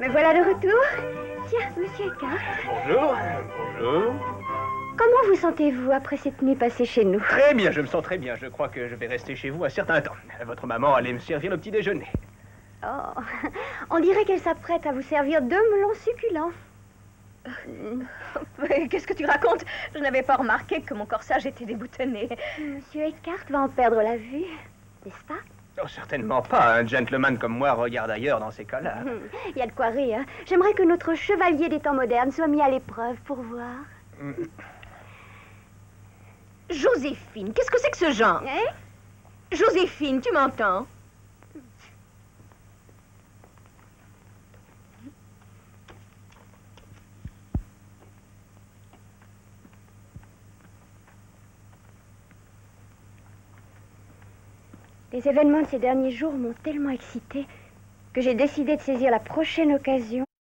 Me voilà de retour. Tiens, monsieur Eckhart. Bonjour, bonjour. Comment vous sentez-vous après cette nuit passée chez nous? Très bien, je me sens très bien. Je crois que je vais rester chez vous un certain temps. Votre maman allait me servir le petit déjeuner. Oh, on dirait qu'elle s'apprête à vous servir 2 melons succulents. Qu'est-ce que tu racontes? Je n'avais pas remarqué que mon corsage était déboutonné. Monsieur Eckhart va en perdre la vue, n'est-ce pas? Oh, certainement pas. Un gentleman comme moi regarde ailleurs dans ces cas-là. Il y a de quoi rire. J'aimerais que notre chevalier des temps modernes soit mis à l'épreuve pour voir. Joséphine, qu'est-ce que c'est que ce genre? Hein? Joséphine, tu m'entends? Les événements de ces derniers jours m'ont tellement excitée que j'ai décidé de saisir la prochaine occasion